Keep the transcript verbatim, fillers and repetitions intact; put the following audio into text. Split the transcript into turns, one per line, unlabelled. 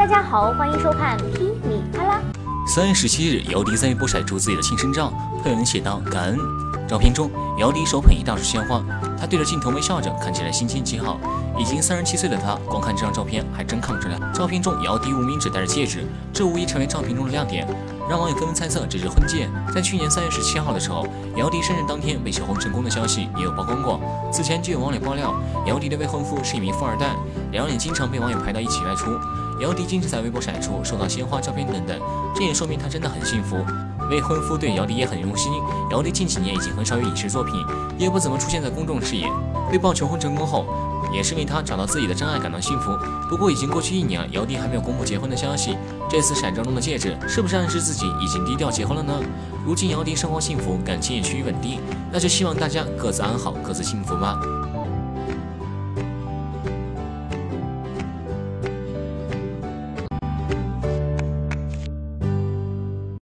大家好，欢迎收看噼里啪啦。
三月十七日，姚笛在微博晒出自己的庆生照，配文写道：“感恩。”照片中，姚笛手捧一大束鲜花，他对着镜头微笑着，看起来心情极好。已经三十七岁的他，光看这张照片还真看不出来。照片中，姚笛无名指戴着戒指，这无疑成为照片中的亮点，让网友纷纷猜测这是婚戒。在去年三月十七号的时候，姚笛生日当天被求婚成功的消息也有曝光过。此前就有网友爆料，姚笛的未婚夫是一名富二代，两人也经常被网友拍到一起外出。姚笛经常在微博晒出收到鲜花照片等等，这也说明她真的很幸福。未婚夫对姚笛也很用心，姚笛近几年已经很少有影视作品，也不怎么出现在公众视野。被曝求婚成功后，也是为她找到自己的真爱感到幸福。不过已经过去一年，姚笛还没有公布结婚的消息。这次闪照中的戒指，是不是暗示自己已经低调结婚了呢？如今姚笛生活幸福，感情也趋于稳定，那就希望大家各自安好，各自幸福吧。